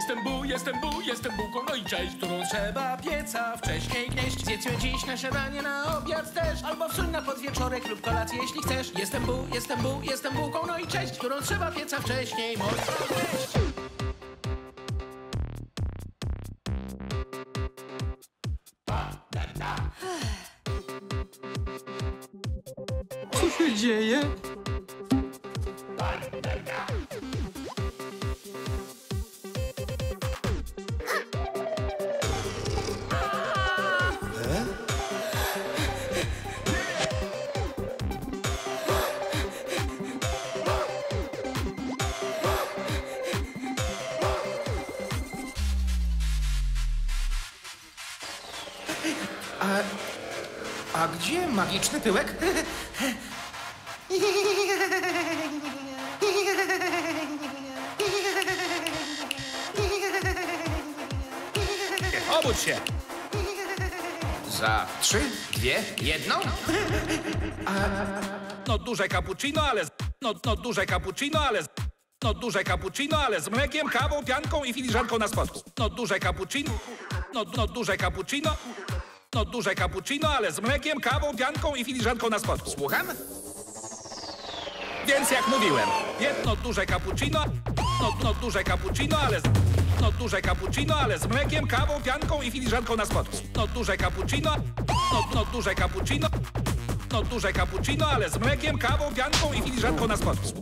jestem bułką, no i cześć, którą trzeba pieca wcześniej gnieść. Zjedzmy dziś na śniadanie, na obiad też, albo wsuń na podwieczorek lub kolację, jeśli chcesz. Jestem bułką, no i cześć, którą trzeba pieca wcześniej mocno gnieść. Co się dzieje? A gdzie magiczny tyłek? Obudź się! Za 3, 2, 1. No duże cappuccino, ale z... No duże cappuccino, ale z... No duże cappuccino, ale z mlekiem, kawą, pianką i filiżanką na spodku. No duże cappuccino. No duże cappuccino. No duże cappuccino, ale z mlekiem, kawą, pianką i filiżanką na spodku. Słucham? Więc jak mówiłem, jedno duże cappuccino. No duże cappuccino, ale z... No duże cappuccino, ale z mlekiem, kawą, pianką i filiżanką na spodku. No duże cappuccino. No duże cappuccino. No duże cappuccino, ale z mlekiem, kawą, pianką i filiżanką na spodku.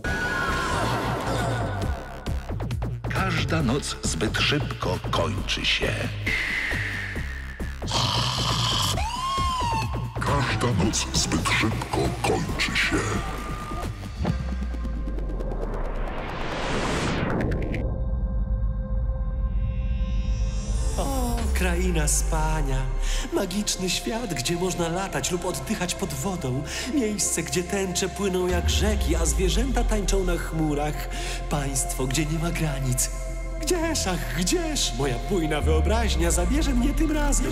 Każda noc zbyt szybko kończy się. Każda noc zbyt szybko kończy się. O, kraina spania. Magiczny świat, gdzie można latać lub oddychać pod wodą. Miejsce, gdzie tęcze płyną jak rzeki, a zwierzęta tańczą na chmurach. Państwo, gdzie nie ma granic. Gdzież, ach, gdzież? Moja bujna wyobraźnia zabierze mnie tym razem.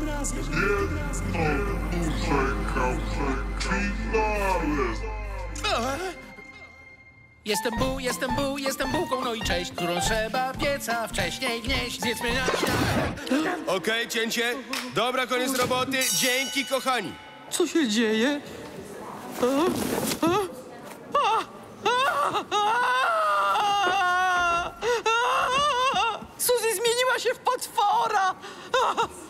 Jestem bułką, no i cześć, którą trzeba pieca wcześniej gnieść. Zjedzmy na śniadanie. Okej, cięcie. Dobra, koniec roboty. Dzięki, kochani. Co się dzieje? Suzy zmieniła się w potwora!